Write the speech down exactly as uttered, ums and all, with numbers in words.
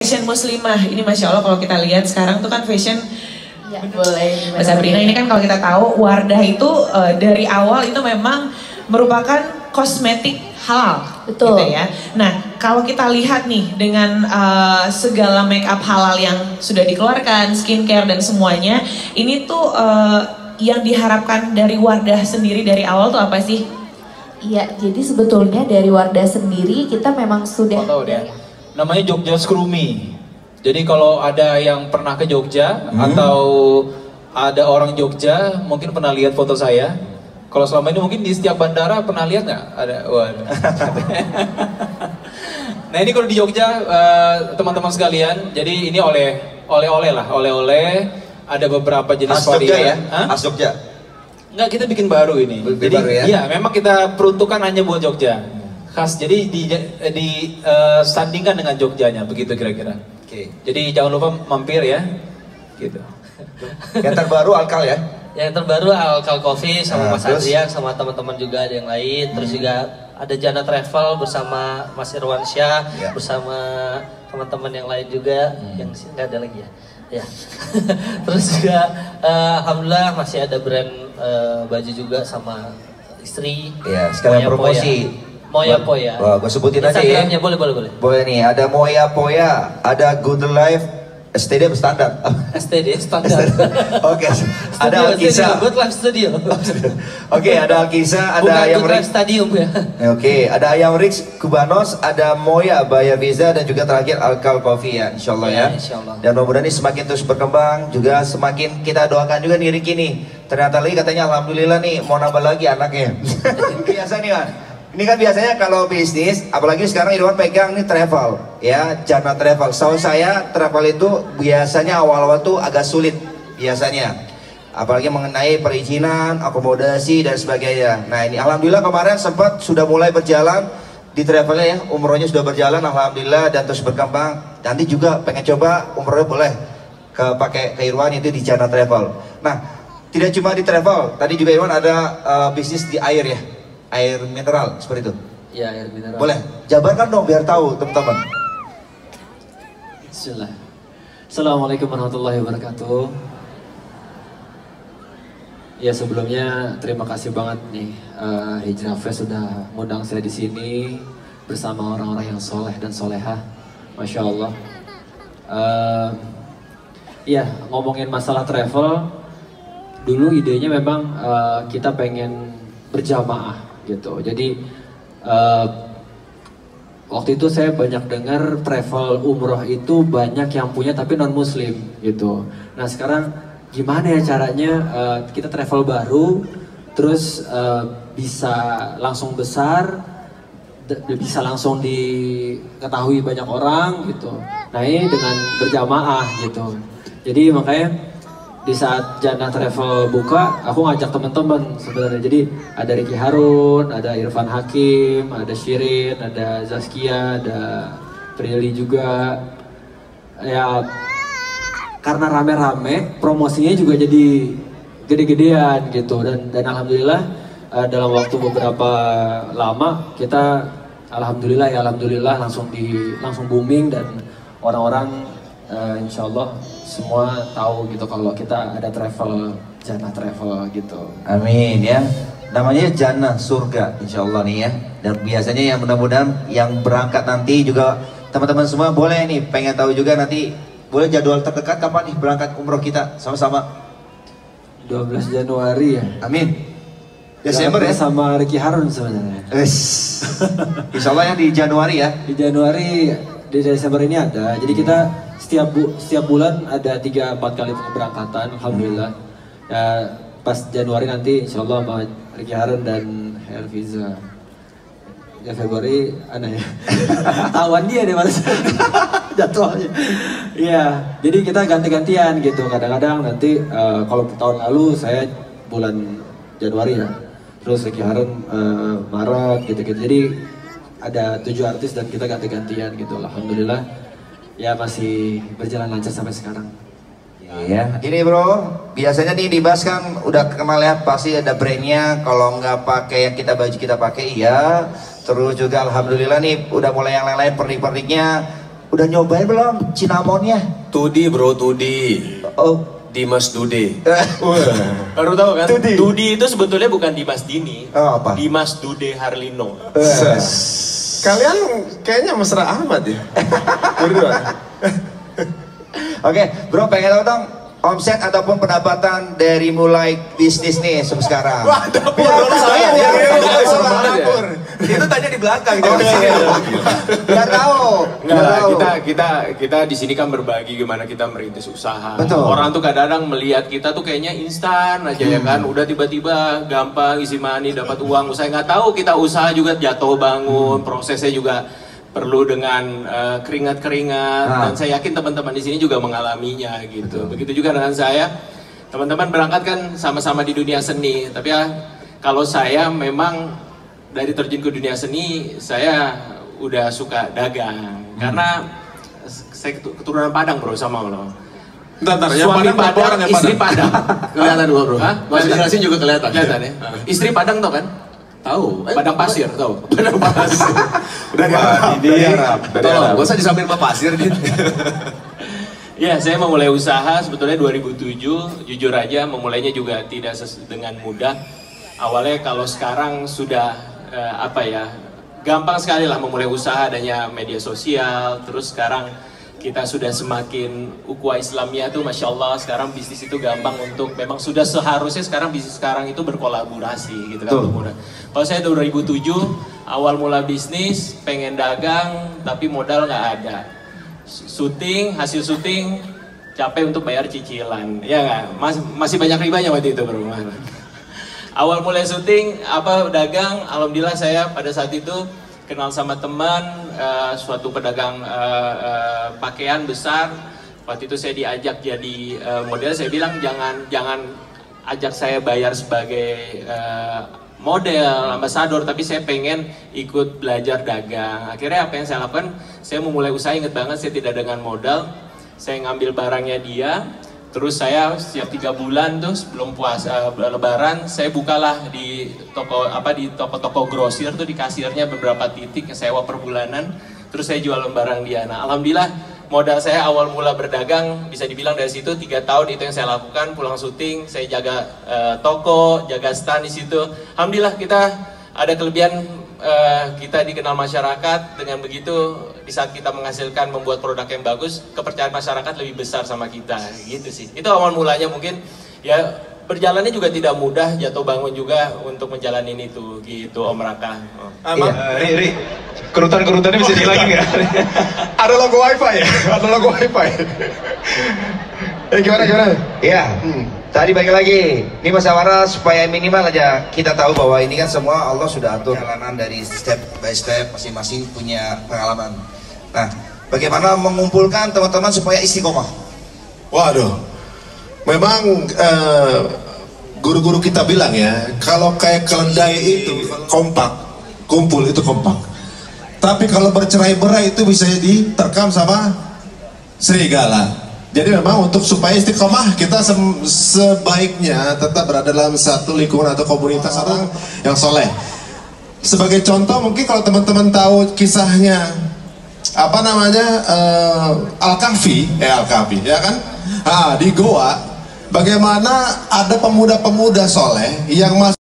Fashion muslimah, ini Masya Allah kalau kita lihat sekarang tuh kan fashion. Ya, boleh. Mbak Sabrina, ini kan kalau kita tahu Wardah itu uh, dari awal itu memang merupakan kosmetik halal. Betul. Gitu ya. Nah, kalau kita lihat nih dengan uh, segala make up halal yang sudah dikeluarkan, skincare dan semuanya, ini tuh uh, yang diharapkan dari Wardah sendiri dari awal tuh apa sih? Iya, jadi sebetulnya dari Wardah sendiri kita memang sudah. Oh, tahu deh. Namanya Jogja Scrumi. Jadi kalau ada yang pernah ke Jogja hmm. atau ada orang Jogja mungkin pernah lihat foto saya. Kalau selama ini mungkin di setiap bandara pernah lihat nggak? Ada. Waduh. Nah ini kalau di Jogja teman-teman uh, sekalian, jadi ini oleh oleh-oleh lah, oleh-oleh. Ada beberapa jenis Khas Jogja ya? Hah? Khas Jogja. Enggak, kita bikin baru ini. Bikin jadi baru ya? Iya, memang kita peruntukan hanya buat Jogja. Khas, jadi di, di uh, sandingkan dengan Jogjanya, begitu kira-kira. Oke. Jadi jangan lupa mampir ya, gitu. Yang terbaru Alkal ya? Yang terbaru Alkal Coffee sama nah, Mas Adrian, sama teman-teman juga ada yang lain. Hmm. Terus juga ada Jana Travel bersama Mas Irwansyah, ya. Bersama teman-teman yang lain juga, hmm. yang nggak ada lagi ya. Ya. Terus juga uh, alhamdulillah masih ada brand uh, baju juga sama istri. Iya, sekalian promosi. Moya Poya. Wah, gue sebutin aja ya. Boleh, boleh, boleh. Boleh nih, ada Moya Poya, ada Good Life, S T D standar. S T D standar. Oke, ada Alkisa. Good Life Studio. Oke, ada Alkisa, ada Bukan Ayam Good Rix. Life Stadium ya. Oke, ada Ayam Rix, Kubanos, ada Moya, Baya Visa, dan juga terakhir Alkal Coffee ya, insya Allah ya. Ya, insya Allah. Dan mudah-mudahan ini semakin terus berkembang, juga semakin kita doakan juga nih Ricky nih. Ternyata lagi katanya alhamdulillah nih mau nambah lagi anaknya. Biasa nih kan. Ini kan biasanya kalau bisnis, apalagi sekarang Irwan pegang nih travel, ya Jana Travel. Setahu saya travel itu biasanya awal-awal tuh agak sulit biasanya, apalagi mengenai perizinan, akomodasi dan sebagainya. Nah ini alhamdulillah kemarin sempat sudah mulai berjalan di travelnya ya, umrohnya sudah berjalan alhamdulillah dan terus berkembang. Nanti juga pengen coba umrohnya boleh ke pakai ke Irwan itu di Jana Travel. Nah tidak cuma di travel, tadi juga Irwan ada uh, bisnis di air ya. Air mineral seperti itu. Iya, air mineral. Boleh, jabarkan dong biar tahu teman-teman. Bismillah. Assalamualaikum warahmatullahi wabarakatuh. Ya sebelumnya terima kasih banget nih uh, Hijrah Fest sudah ngundang saya di sini bersama orang-orang yang soleh dan solehah, masya Allah. Uh, ya ngomongin masalah travel, dulu idenya memang uh, kita pengen berjamaah. Gitu. Jadi uh, waktu itu saya banyak dengar travel umroh itu banyak yang punya tapi non muslim gitu. Nah sekarang gimana ya caranya uh, kita travel baru terus uh, bisa langsung besar, bisa langsung diketahui banyak orang gitu. Nah ini dengan berjamaah gitu. Jadi makanya di saat Jana Travel buka, aku ngajak teman-teman sebenarnya. Jadi ada Ricky Harun, ada Irfan Hakim, ada Shirin, ada Zaskia, ada Prilly juga. Ya karena rame-rame, promosinya juga jadi gede-gedean gitu. Dan dan alhamdulillah dalam waktu beberapa lama kita alhamdulillah ya alhamdulillah langsung di langsung booming dan orang-orang Uh, insya Allah semua tahu gitu kalau kita ada travel Jana Travel gitu. Amin ya. Namanya Jana Surga insya Allah nih ya. Dan biasanya yang mudah-mudahan yang berangkat nanti juga teman-teman semua boleh nih pengen tahu juga nanti boleh jadwal terdekat kapan nih berangkat umroh kita sama-sama. dua belas Januari ya. Amin. Desember ya sama Ricky Harun sebenarnya. Insya Allah yang di Januari ya. Di Januari di Desember ini ada. Jadi kita setiap bu setiap bulan ada tiga empat kali keberangkatan alhamdulillah. Ya pas Januari nanti insya Allah sama Ricky Harun dan Helviza. Ya Februari aneh ya. Tawan dia deh mas jadwalnya. Iya, jadi kita ganti-gantian gitu. Kadang-kadang nanti uh, kalau tahun lalu saya bulan Januari ya. Terus Ricky Harun uh, Maret gitu-gitu. Jadi ada tujuh artis dan kita ganti-gantian gitu. Alhamdulillah. Ya masih berjalan lancar sampai sekarang. Iya. Ini bro, biasanya nih dibahas kan udah kenal ya pasti ada brandnya. Kalau nggak pakai yang kita baju kita pakai iya. Terus juga alhamdulillah nih udah mulai yang lain-lain pernik-perniknya. Udah nyobain belum cinamonnya? Tudi bro, Tudi. Oh. Dimas Dude. Baru tahu kan? Tudi. Tudi itu sebetulnya bukan Dimas Dini. Oh, apa? Dimas Dude Harlino. Kalian kayaknya mesra amat ya. Berdua. Oke, bro pengen tahu dong omset ataupun pendapatan dari mulai bisnis nih sampai sekarang. Wah, dapur. Biar tahu, Saya, biar ya, tahu, ya, soal ya. dapur. Itu tanya di belakang. Oh, iya. Biar tahu. Enggak biar lah, tahu. kita kita kita di sini kan berbagi gimana kita merintis usaha. Betul. Orang tuh kadang-kadang melihat kita tuh kayaknya instan aja ya kan, udah tiba-tiba gampang isi money dapat uang. Saya nggak tahu kita usaha juga jatuh bangun, prosesnya juga perlu dengan uh, keringat-keringat Ah. dan saya yakin teman-teman di sini juga mengalaminya gitu. Begitu juga dengan saya. Teman-teman berangkat kan sama-sama di dunia seni, tapi ya kalau saya memang dari terjun ke dunia seni, saya udah suka dagang. Karena saya keturunan Padang bro sama lo. Bentar, bentar, yang Suami Padang berapa Padang, orang yang istri Padang? Padang. Kelihatan dua bro. Hah? Mas dijelasin juga kelihatan. Kelihatan ya. Istri Padang tau kan? Tahu. Padang pasir tau? Padang pasir. Udah di Arab. Dari Arab. Tolong, gak usah disambil sama pasir nih. Ya, saya memulai usaha sebetulnya dua ribu tujuh, jujur aja memulainya juga tidak ses- dengan mudah. Awalnya kalau sekarang sudah eh, apa ya, gampang sekali lah memulai usaha adanya media sosial, terus sekarang kita sudah semakin ukhuwah Islamnya tuh Masya Allah sekarang bisnis itu gampang untuk, memang sudah seharusnya sekarang bisnis sekarang itu berkolaborasi gitu kan. Betul. Mudah. Kalau saya dua ribu tujuh awal mula bisnis, pengen dagang tapi modal nggak ada. Syuting, hasil syuting capek untuk bayar cicilan, ya nggak? Mas, masih banyak ribanya waktu itu bro. Awal mulai syuting, apa dagang, alhamdulillah saya pada saat itu kenal sama teman, uh, suatu pedagang uh, uh, pakaian besar. Waktu itu saya diajak jadi uh, model, saya bilang jangan jangan ajak saya bayar sebagai uh, model, ambasador, tapi saya pengen ikut belajar dagang. Akhirnya apa yang saya lakukan, saya memulai usaha, inget banget saya tidak dengan modal, saya ngambil barangnya dia, terus saya setiap tiga bulan tuh sebelum puasa uh, lebaran, saya bukalah di toko apa di toko-toko grosir tuh di kasirnya beberapa titik yang sewa per bulanan, terus saya jual barang dia. Nah, alhamdulillah modal saya awal mula berdagang bisa dibilang dari situ tiga tahun itu yang saya lakukan. Pulang syuting saya jaga uh, toko, jaga stand di situ. Alhamdulillah kita ada kelebihan, uh, kita dikenal masyarakat. Dengan begitu di saat kita menghasilkan membuat produk yang bagus, kepercayaan masyarakat lebih besar sama kita gitu sih. Itu awal mulanya, mungkin ya berjalannya juga tidak mudah, jatuh bangun juga untuk menjalani itu gitu Om Raka. Oh. Ama, Ri, Ri, kerutan-kerutannya bisa dihilangin nggak? Ada logo wifi ya? Ada logo wifi. Eh gimana gimana? Iya, hmm. Tadi balik lagi, ini musyawarah supaya minimal aja kita tahu bahwa ini kan semua Allah sudah atur jalanan dari step by step, masing-masing punya pengalaman. Nah, bagaimana mengumpulkan teman-teman supaya istiqomah? Waduh, memang eh, guru-guru kita bilang ya, kalau kayak keledai itu kompak, kumpul itu kompak. Tapi kalau bercerai-berai itu bisa diterkam sama serigala. Jadi memang untuk supaya istiqomah kita se- sebaiknya tetap berada dalam satu lingkungan atau komunitas orang yang soleh. Sebagai contoh mungkin kalau teman-teman tahu kisahnya apa namanya uh, Al-Kahfi, eh Al-Kahfi ya kan? Ah, di Goa, bagaimana ada pemuda-pemuda soleh yang masuk